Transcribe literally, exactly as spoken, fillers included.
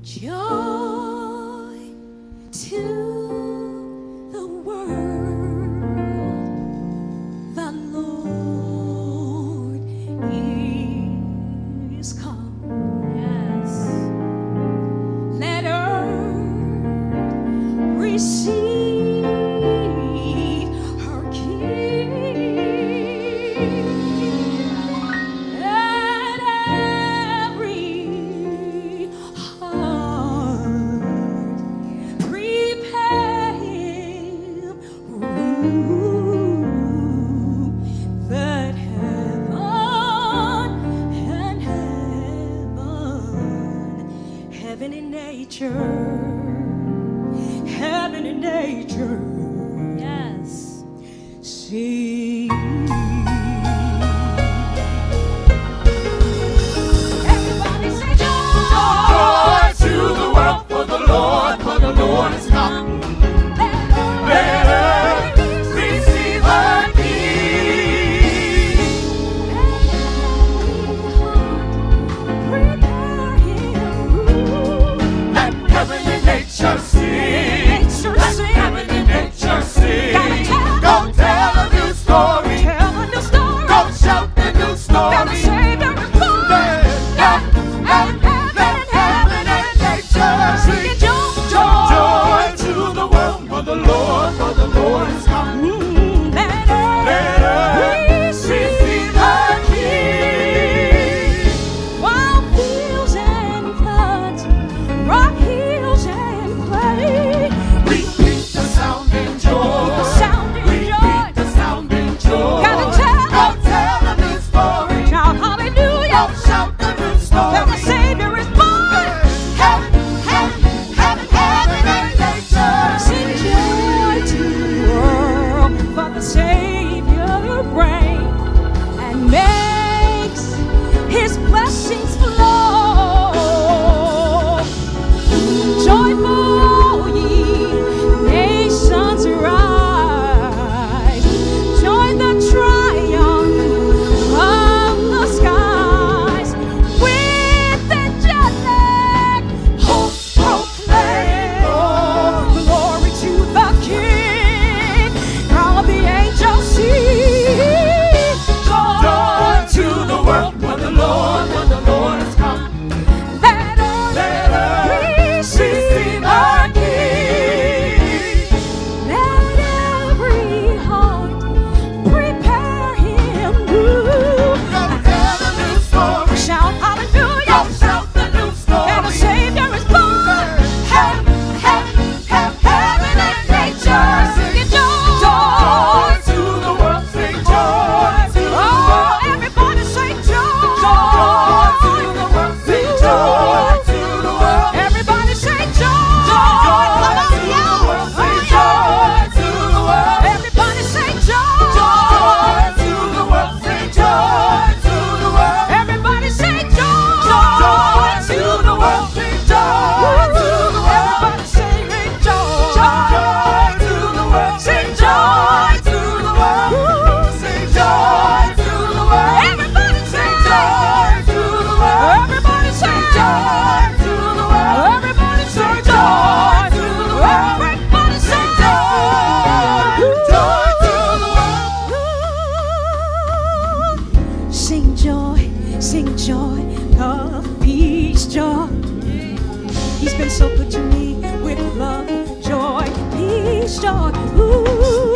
Joy to the world, the Lord is come. Yes. Let earth receive her King. Let every heart prepare him room, that heaven and heaven, heaven and nature, heaven and nature, yes, sing. Everybody say joy. Joy to the world, for the Lord, for the Lord is come. Let earth receive her King. Prepare him room. Let heaven and nature sing. Nature Let sing. heaven and nature sing. Gotta tell- Go tell a new story. Tell a new story. Go shout the new That story. the Savior is born. Let, let, let, let heaven and nature Sing sing. it, joy. Joy to the world, for the Lord, for the Lord is come. Mm, let Let earth earth receive receive her King. wild fields and floods, rock hills and clay. Repeat the sounding joy. The sounding Repeat joy. the sounding joy. Gotta tell- Go tell a new story. Shout Go hallelujah. shout the new That story. the Savior is born. Heaven, heaven, heaven, heaven and nature. Sing joy to the world, for the Savior reigns and makes his blessings flow. Joyful ye nations rise, join the triumph of the skies. With angelic hosts proclaim, glory to the King. All the angels sing, Joy to the world, for the Lord, for the Lord is come. Let earth Let earth receive receive our our King. Let every heart prepare him room. Go tell a new story. Shout Go hallelujah. shout the new And the story. Savior is born. Heaven, heaven, heaven, heaven and nature. Sing it, joy. Joy to the world, sing joy to the Oh, world. everybody say joy. Joy to the world, sing joy to the world. Everybody say joy. Joy Come on, to the y'all. world, sing Oh, joy to the world. yeah. Everybody say joy. Joy to the world, sing joy to the world. Everybody say joy. Joy to the world, sing joy to the world. Everybody say joy. Joy to the world, sing joy to the world. Sing joy to the world. Everybody say Joy to the world. Everybody say Joy to the world. Everybody say Joy to the world. Everybody say Joy, joy to the world. Sing joy, sing joy, love, peace, joy. He's been so good to me with love, joy, peace, joy. Ooh.